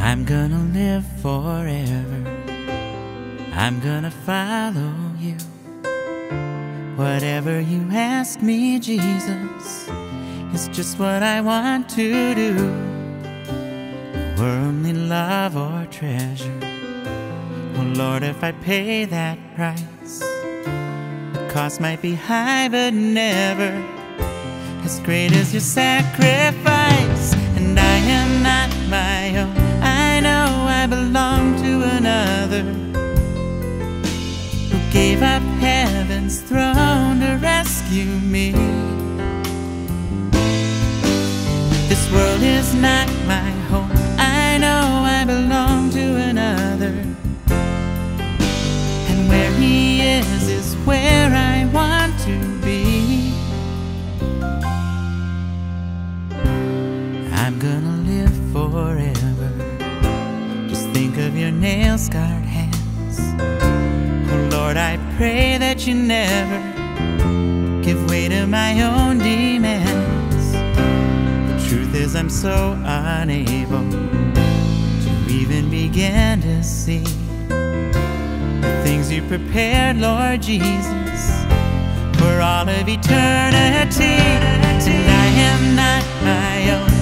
I'm gonna live forever. I'm gonna follow you. Whatever you ask me, Jesus, is just what I want to do. Worldly love or treasure, oh Lord, if I pay that price, the cost might be high but never as great as your sacrifice. And I am not my own, I know I belong to another who gave up heaven's throne to rescue me. This world is not my home, I know I belong to another, and where He is where I want to be. I'm gonna live forever. Just think of your nail-scarred hands. Oh Lord, I pray that you never give way to my own demands. The truth is I'm so unable to even begin to see the things you prepared, Lord Jesus, for all of eternity. And I am not my own,